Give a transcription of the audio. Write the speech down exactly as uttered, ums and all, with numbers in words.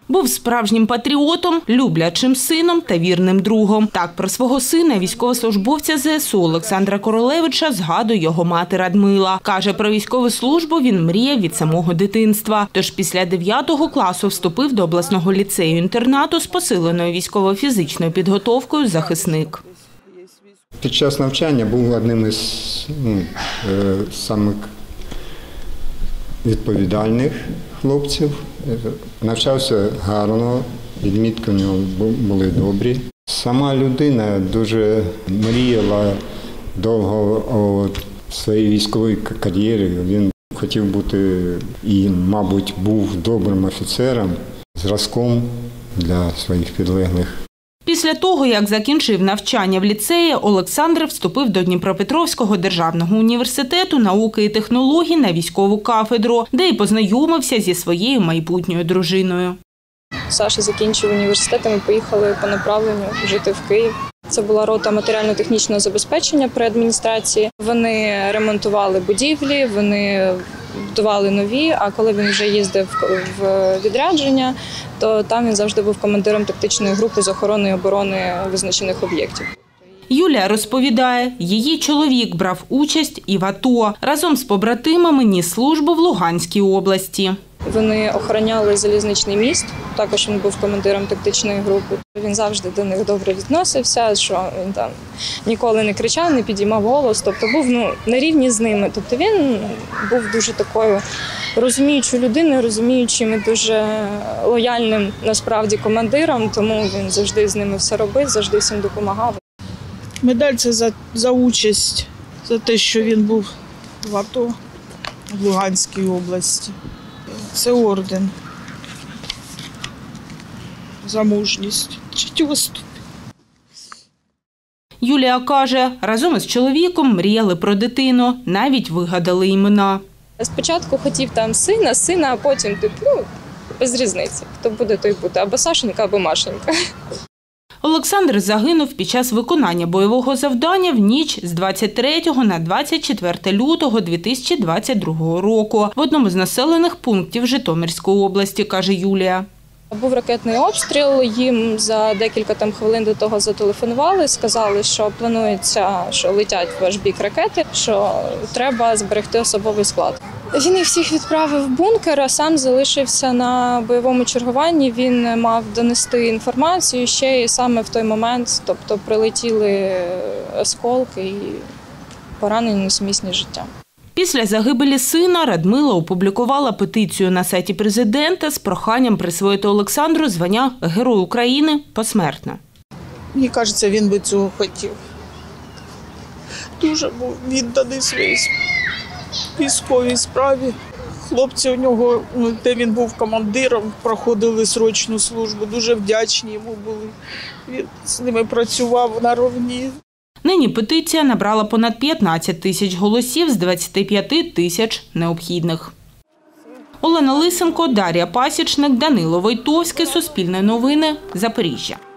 Був справжнім патріотом, люблячим сином та вірним другом. Так про свого сина, військовослужбовця зе ес у Олександра Королевича, згадує його мати Радмила. Каже, про військову службу він мріяв від самого дитинства. Тож після дев'ятого класу вступив до обласного ліцею-інтернату з посиленою військово-фізичною підготовкою захисник. Під час навчання був одним із ну, е, самих відповідальних хлопців. Навчався гарно, відмітки в нього були добрі. Сама людина дуже мріяла довго о своїй військовій кар'єрі. Він хотів бути і, мабуть, був добрим офіцером, зразком для своїх підлеглих. Після того, як закінчив навчання в ліцеї, Олександр вступив до Дніпропетровського державного університету науки і технологій на військову кафедру, де й познайомився зі своєю майбутньою дружиною. Саша закінчив університет, і ми поїхали по направленню жити в Київ. Це була рота матеріально-технічного забезпечення при адміністрації. Вони ремонтували будівлі, вони будували нові, а коли він вже їздив в відрядження, то там він завжди був командиром тактичної групи з охорони і оборони визначених об'єктів. Юлія розповідає, її чоловік брав участь і в АТО. Разом з побратимами ніс службу в Луганській області. Вони охороняли залізничний міст, також він був командиром тактичної групи. Він завжди до них добре відносився, що він там ніколи не кричав, не підіймав голос, тобто був ну, на рівні з ними. Тобто він був дуже такою розуміючою людиною, розуміючим і дуже лояльним насправді командиром, тому він завжди з ними все робив, завжди всім допомагав. Медаль – це за, за участь, за те, що він був в АТО в Луганській області. Це орден за мужність. Третього ступеня. Юлія каже, разом із чоловіком мріяли про дитину, навіть вигадали імена. Спочатку хотів там сина, сина, а потім типу, ну, без різниці. Хто буде, той буде. Або Сашенька, або Машенька. Олександр загинув під час виконання бойового завдання в ніч з двадцять третього на двадцять четверте лютого дві тисячі двадцять другого року в одному з населених пунктів Житомирської області, каже Юлія. Був ракетний обстріл, їм за декілька там хвилин до того зателефонували, сказали, що планується, що летять в ваш бік ракети, що треба зберегти особовий склад. Він їх всіх відправив в бункер, а сам залишився на бойовому чергуванні. Він мав донести інформацію ще і саме в той момент, тобто прилетіли осколки і поранені несумісні життя. Після загибелі сина Радмила опублікувала петицію на сайті президента з проханням присвоїти Олександру звання Герой України посмертно. Мені кажеться, він би цього хотів. Дуже був відданий своїй військовій справі. Хлопці у нього, де він був командиром, проходили срочну службу. Дуже вдячні йому були. Він з ними працював на рівні. Нині петиція набрала понад п'ятнадцять тисяч голосів з двадцяти п'яти тисяч необхідних. Олена Лисенко, Дар'я Пасічник, Данило Войтовський, Суспільне новини, Запоріжжя.